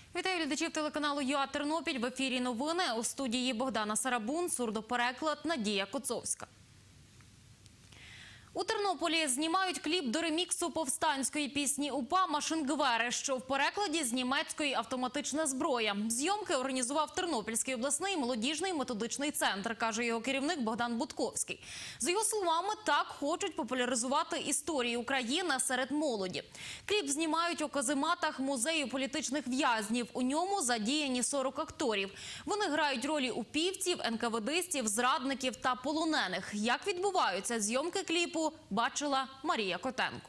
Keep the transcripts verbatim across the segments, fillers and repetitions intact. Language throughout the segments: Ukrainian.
Вітаю глядачів телеканалу ЮА Тернопіль. В ефірі новини. У студії Богдана Сарабун, сурдопереклад Надія Коцовська. У Тернополі знімають кліп до реміксу повстанської пісні УПА «Машингевери», що в перекладі з німецької «автоматична зброя». Зйомки організував Тернопільський обласний молодіжний методичний центр, каже його керівник Богдан Бутковський. За його словами, так хочуть популяризувати історію України серед молоді. Кліп знімають у казематах музею політичних в'язнів. У ньому задіяні сорок акторів. Вони грають ролі упівців, ен ка ве дистів, зрадників та полонених. Як відбуваються зйомки кліпу, бачила Марія Котенко.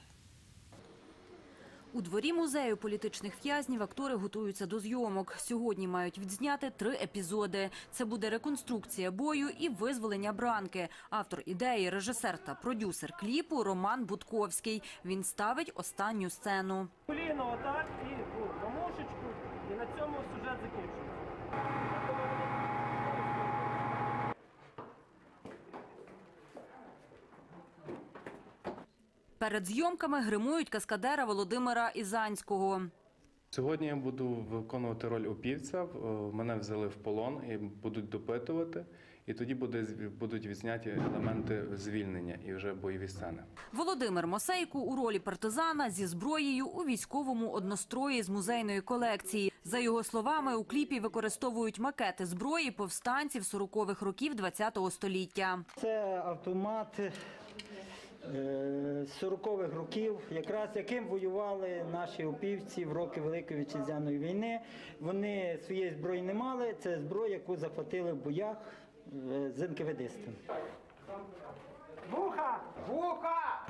У дворі музею політичних в'язнів актори готуються до зйомок. Сьогодні мають відзняти три епізоди. Це буде реконструкція бою і визволення Бранки. Автор ідеї, режисер та продюсер кліпу Роман Бутковський. Він ставить останню сцену. Коліно отак і на мушечку, і на цьому сюжет закінчується. Перед зйомками гримують каскадера Володимира Ізанського. Сьогодні я буду виконувати роль упівця. Мене взяли в полон і будуть допитувати. І тоді буде, будуть відзняті елементи звільнення і вже бойові сцени. Володимир Мосейко у ролі партизана зі зброєю у військовому однострої з музейної колекції. За його словами, у кліпі використовують макети зброї повстанців сорокових років ХХ століття. Це автомат сорокових років, якраз яким воювали наші упівці в роки Великої Вітчизняної війни. Вони своєї зброї не мали, це зброя, яку захватили в боях з ен ка ве дистами. Вуха! Вуха!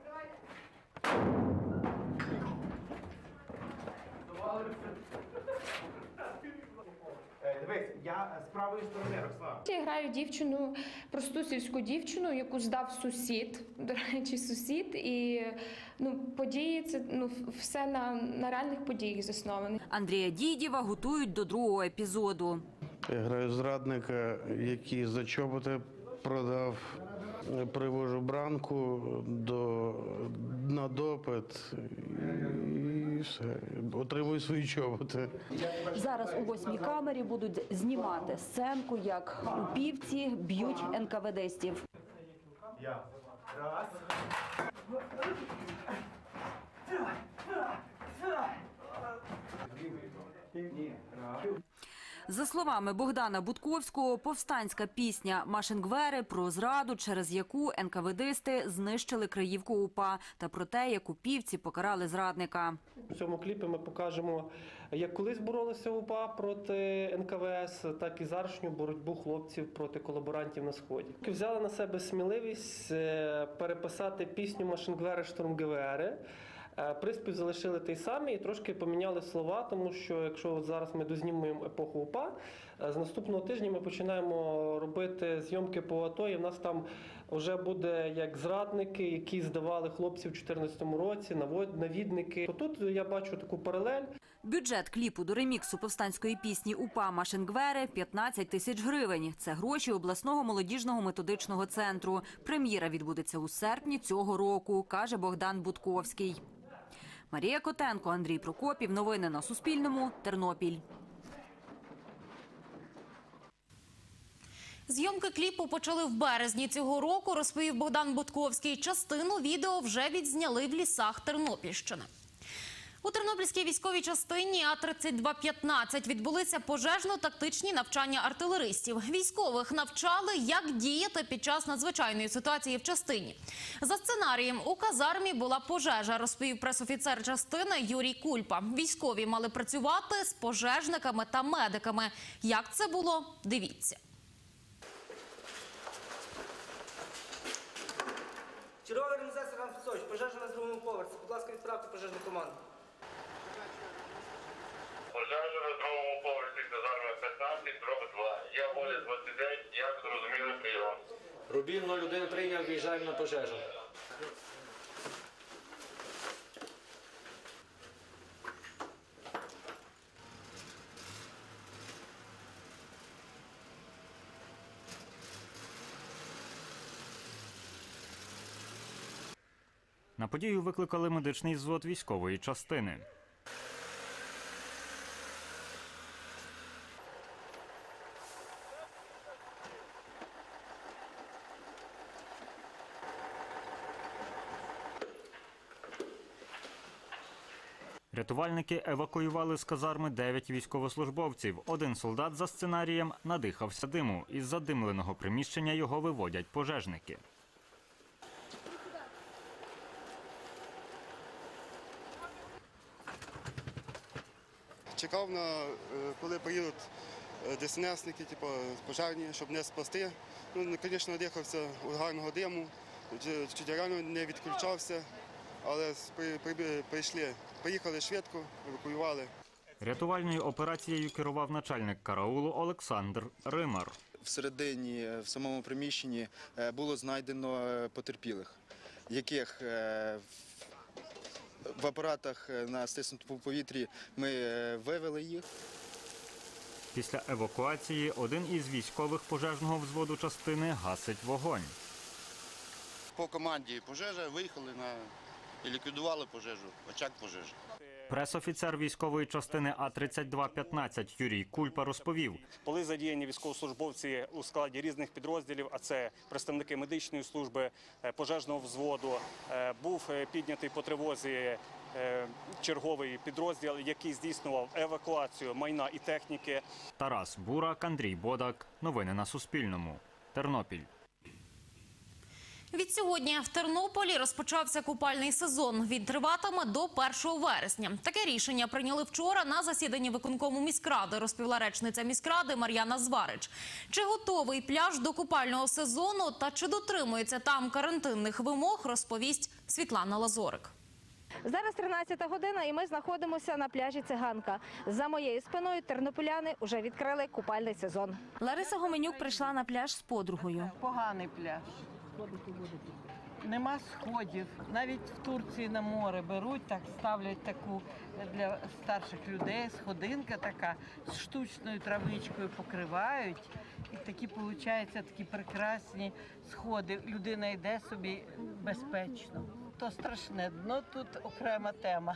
Дивись, я з правої сторони, Руслан. Я граю дівчину, просту сільську дівчину, яку здав сусід, до речі, сусід. І ну, події, це ну, все на, на реальних подіях засновано. Андрія Дідєва готують до другого епізоду. Я граю зрадника, який за чоботи продав. Привожу Бранку до, на допит і все. Отримую свої чоботи. Зараз у восьмій камері будуть знімати сценку, як упівці б'ють ен ка ве дистів. Я. Раз. За словами Богдана Бутковського, повстанська пісня «Машингевери» про зраду, через яку ен ка ве дисти знищили Криївку УПА, та про те, як упівці покарали зрадника. У цьому кліпі ми покажемо, як колись боролися УПА проти ен ка ве ес, так і зарашню боротьбу хлопців проти колаборантів на Сході. Взяли на себе сміливість переписати пісню «Машингевери, штурмгевери». Приспів залишили той самий і трошки поміняли слова, тому що якщо зараз ми дознімуємо епоху УПА, з наступного тижня ми починаємо робити зйомки по АТО, і в нас там вже буде як зрадники, які здавали хлопців у дві тисячі чотирнадцятому році, навідники. Тут я бачу таку паралель. Бюджет кліпу до реміксу повстанської пісні УПА «Машингевери» – п'ятнадцять тисяч гривень. Це гроші обласного молодіжного методичного центру. Прем'єра відбудеться у серпні цього року, каже Богдан Бутковський. Марія Котенко, Андрій Прокопів. Новини на Суспільному. Тернопіль. Зйомки кліпу почали в березні цього року, розповів Богдан Бутковський. Частину відео вже відзняли в лісах Тернопільщини. У Тернопільській військовій частині А тридцять два п'ятнадцять відбулися пожежно-тактичні навчання артилеристів. Військових навчали, як діяти під час надзвичайної ситуації в частині. За сценарієм, у казармі була пожежа, розповів пресофіцер частини Юрій Кульпа. Військові мали працювати з пожежниками та медиками. Як це було? Дивіться. Черговий організація Іван Фесович, пожежа на другому поверсі. Будь ласка, відправте пожежну команду. Пожежа на другому поверсі казарми п'ятнадцять, дроб два. Я воля двадцять дев'ять, як зрозуміли прийом. Рубін нуль один прийняв, виїжджаємо на пожежу. На подію викликали медичний взвод військової частини. Рятувальники евакуювали з казарми дев'ять військовослужбовців. Один солдат за сценарієм надихався диму. Із задимленого приміщення його виводять пожежники. Чекав, на, коли приїдуть ДСНСники, типу, пожежні, щоб не спасти. Ну, звісно, надихався гарного диму, чуть реально не відключався, але прийшли, приїхали швидко, евакуювали. Рятувальною операцією керував начальник караулу Олександр Римар. Всередині, в самому приміщенні було знайдено потерпілих, яких в апаратах на стиснутому повітрі ми вивели їх. Після евакуації один із військових пожежного взводу частини гасить вогонь. По команді пожежа виїхали на і ліквідували пожежу, очаг пожежі. Пресофіцер військової частини А тридцять два п'ятнадцять Юрій Кульпа розповів. Були задіяні військовослужбовці у складі різних підрозділів, а це представники медичної служби, пожежного взводу. Був піднятий по тривозі черговий підрозділ, який здійснював евакуацію майна і техніки. Тарас Бурак, Андрій Бодак. Новини на Суспільному. Тернопіль. Відсьогодні в Тернополі розпочався купальний сезон. Він триватиме до першого вересня. Таке рішення прийняли вчора на засіданні виконкому міськради, розповіла речниця міськради Мар'яна Зварич. Чи готовий пляж до купального сезону та чи дотримується там карантинних вимог, розповість Світлана Лазорик. Зараз тринадцята година і ми знаходимося на пляжі Циганка. За моєю спиною тернополяни вже відкрили купальний сезон. Лариса Гоменюк прийшла на пляж з подругою. Поганий пляж. Нема сходів. Навіть в Турції на море беруть, так ставлять таку для старших людей, сходинка така, з штучною травичкою покривають. І такі, виходить, такі прекрасні сходи. Людина йде собі безпечно. То страшне дно, тут окрема тема.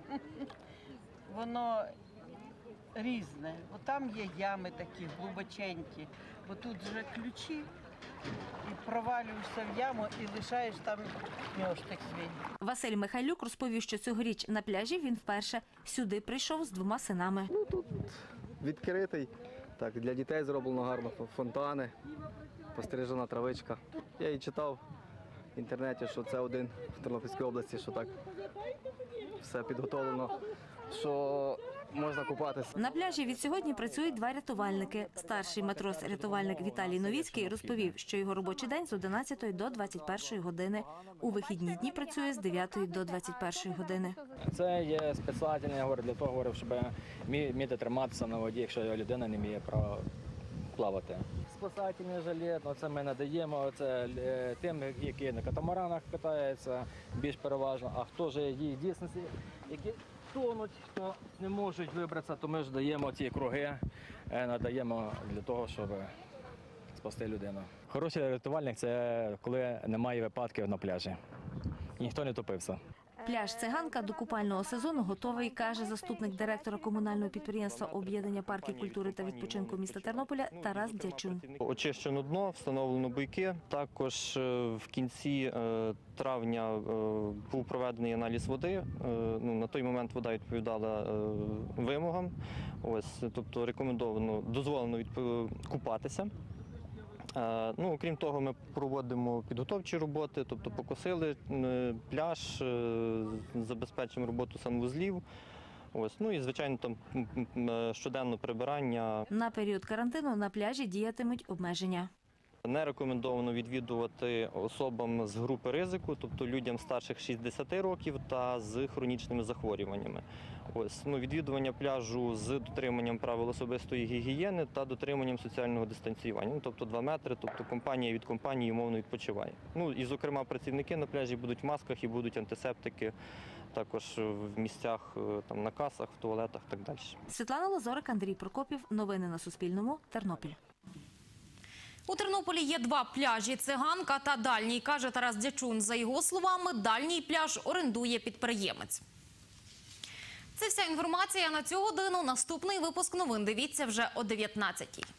Воно різне. Бо там є ями такі глибоченькі, бо тут вже ключі. І провалюєшся в яму і лишаєш там ньоштик свій. Василь Михайлюк розповів, що цьогоріч на пляжі він вперше сюди прийшов з двома синами. Ну, тут відкритий, так, для дітей зроблено гарно, фонтани, пострижена травичка. Я і читав в інтернеті, що це один в Тернопільській області, що так все підготовлено, що можна купатися. На пляжі від сьогодні працюють два рятувальники. Старший матрос-рятувальник Віталій Новіцький розповів, що його робочий день з одинадцятої до двадцять першої години. У вихідні дні працює з дев'ятої до двадцять першої години. Це є спеціальний, я говорю, для того, говорю, щоб вміти триматися на воді, якщо людина не вміє плавати. Спасательний жилет, ну, це ми надаємо це тим, які на катамаранах катаються, більш переважно, а хто ж є дійсно, які тонуть, хто не можуть вибратися, то ми ж даємо ці круги, надаємо для того, щоб спасти людину. Хороший рятувальник – це коли немає випадків на пляжі. І ніхто не топився. Пляж Циганка до купального сезону готовий, каже заступник директора комунального підприємства об'єднання парків культури та відпочинку міста Тернополя Тарас Дячун. Очищено дно, встановлено буйки. Також в кінці травня був проведений аналіз води. Ну, на той момент вода відповідала вимогам. Ось, тобто рекомендовано, дозволено купатися. Ну, окрім того, ми проводимо підготовчі роботи, тобто покосили пляж, забезпечуємо роботу санвузлів. Ось, ну і, звичайно, там щоденне прибирання. На період карантину на пляжі діятимуть обмеження. Не рекомендовано відвідувати особам з групи ризику, тобто людям старших шістдесяти років та з хронічними захворюваннями. Ось, ну, відвідування пляжу з дотриманням правил особистої гігієни та дотриманням соціального дистанціювання. Ну, тобто два метри, тобто компанія від компанії умовно відпочиває. Ну, і, зокрема, працівники на пляжі будуть в масках і будуть антисептики також в місцях, там, на касах, в туалетах і так далі. Світлана Лазорик, Андрій Прокопів. Новини на Суспільному. Тернопіль. У Тернополі є два пляжі – Циганка та Дальній, каже Тарас Дячун. За його словами, Дальній пляж орендує підприємець. Це вся інформація на цю годину. Наступний випуск новин дивіться вже о дев'ятнадцятій.